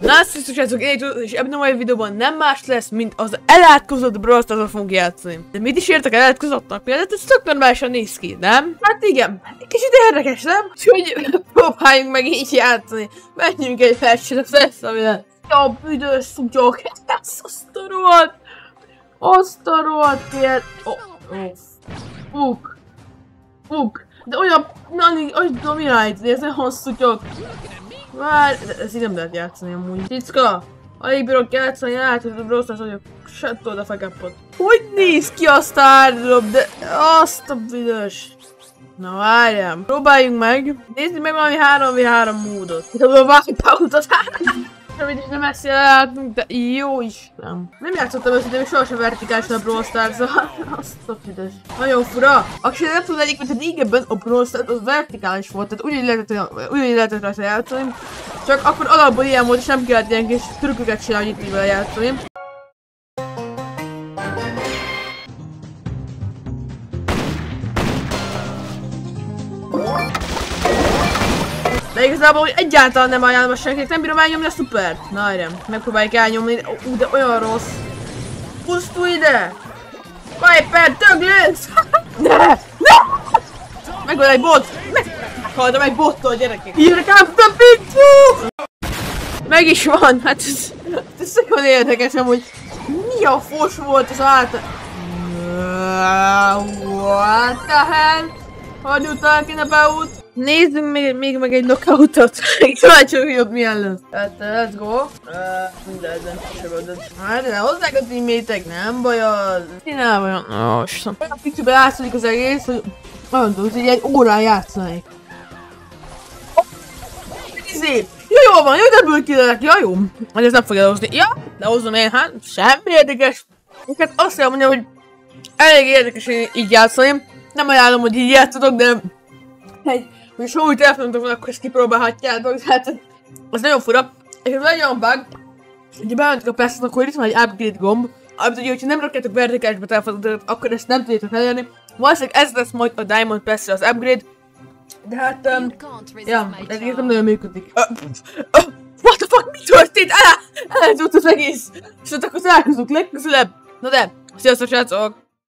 Na, sziasztok, srácok, én tudom, és ebben a mai videóban nem más lesz, mint az elátkozott Brawl Stars-ra fogunk játszani. De mit is értek elátkozottnak? Például ez tök normálisan néz ki, nem? Hát igen, kicsit érdekes, nem? Úgyhogy próbáljunk meg így játszani. Menjünk egy felsőre amire jobb üdös szutyok. Azt a rohadt! Azt a rohadt ilyet! Fuk! De olyan, hogy dominálni, ez egy hosszútyok. Várj, ez így nem lehet játszani amúgy. Cicka! Alig bírok játszani, látod a Brawl Stars vagyok. Settod a fekapot. Hogy néz ki a sztárdrop, de azt a büdös. Na várjál, próbáljunk meg. Nézzük meg valami 3v3 módot. Itt a wipeoutot. Amit is nem ezt látnunk, de jó is. Nem játszottam össze, még sohasem vertikálisan a Brawl Stars-ra. Azt a büdös. Nagyon fura. Aki nem tud egyik, mert régebben a Brawl Stars az vertikális volt, tehát ugyanúgy lehetett rajta játszani. Csak akkor alapból ilyen volt, és nem kellett ilyen kis trükköket csinálni, hogy itt vele játszani. De igazából, hogy egyáltalán nem ajánlom a senkinek, nem bírom elnyomni a szupert. Na erre, megpróbáljuk elnyomni, de olyan rossz. Pusztulj ide! Viper, döglősz! Ne! Megvan egy bot! Meghaldom egy bottól, gyerekek! Írják át a picture! Meg is van, hát ez nagyon érdekes amúgy. Mi a fos volt az által? What the hell? Hogy utal kéne beút? Nézzünk még meg egy knockoutot. Kíváncsi, hogy jobb milyen lesz. Hát, let's go. Mindegy, nem kisebödött. Hát, de hozzák a teammétek, nem baj az. Nem baj az. Olyan picture látszik az egész, hogy olyan tudod, hogy egy órán játszanék. Szép! Jó van, jó, ebből kilelek, ja jó. Hogy ez nem fogja hozni. Ja, de hozom én, hát semmi érdekes. Hát azt kell mondjam, hogy elég érdekes így játszani. Nem ajánlom, hogy így játszatok, de hogy soha úgy telefonotok van, akkor ezt kipróbálhatjátok, tehát ez nagyon fura. És ez nagyon bug, hogyha bementek a percet, akkor itt van egy upgrade gomb, amit ugye, hogyha nem rakjátok vertikálisba telefonotokat, akkor ezt nem tudjátok elérni. Valószínűleg ez lesz majd a Diamond Pass-re az upgrade, de hát, ja, ez nem nagyon működik. What the fuck, mi történt? Eltűnt az egész! És akkor találkozunk legközelebb. Na de, sziasztok srácok!